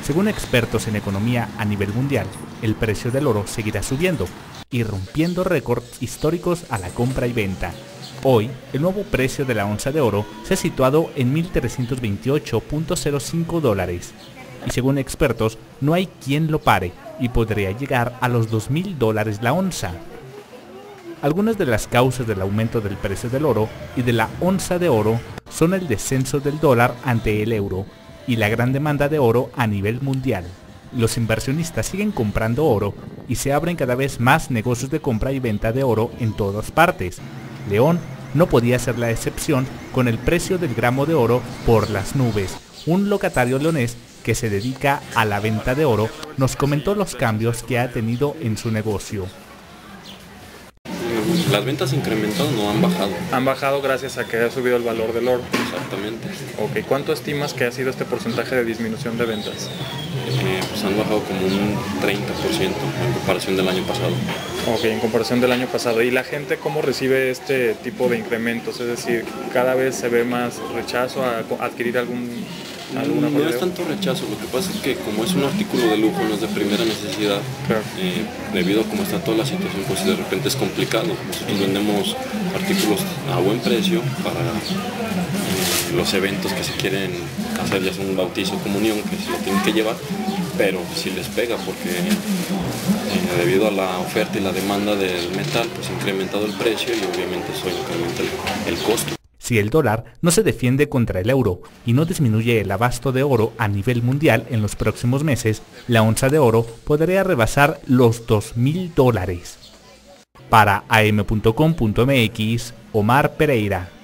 Según expertos en economía a nivel mundial, el precio del oro seguirá subiendo y rompiendo récords históricos a la compra y venta. Hoy, el nuevo precio de la onza de oro se ha situado en $1,328.05 y según expertos no hay quien lo pare y podría llegar a los $2,000 la onza. Algunas de las causas del aumento del precio del oro y de la onza de oro son el descenso del dólar ante el euro y la gran demanda de oro a nivel mundial. Los inversionistas siguen comprando oro y se abren cada vez más negocios de compra y venta de oro en todas partes. León no podía ser la excepción con el precio del gramo de oro por las nubes. Un locatario leonés que se dedica a la venta de oro nos comentó los cambios que ha tenido en su negocio. Las ventas incrementadas no han bajado. Han bajado gracias a que ha subido el valor del oro. Exactamente. Ok, ¿cuánto estimas que ha sido este porcentaje de disminución de ventas? Pues han bajado como un 30% en comparación del año pasado. Ok, en comparación del año pasado. ¿Y la gente cómo recibe este tipo de incrementos? Es decir, ¿cada vez se ve más rechazo a adquirir alguna No es tanto rechazo, lo que pasa es que como es un artículo de lujo, no es de primera necesidad, claro. Debido a cómo está toda la situación, pues de repente es complicado. Nosotros vendemos artículos a buen precio para los eventos que se quieren hacer, ya sea un bautizo o comunión, que se lo tienen que llevar, pero si les pega porque debido a la oferta y la demanda del metal, pues ha incrementado el precio y obviamente eso incrementa el costo. Si el dólar no se defiende contra el euro y no disminuye el abasto de oro a nivel mundial en los próximos meses, la onza de oro podría rebasar los $2,000. Para am.com.mx, Omar Pereira.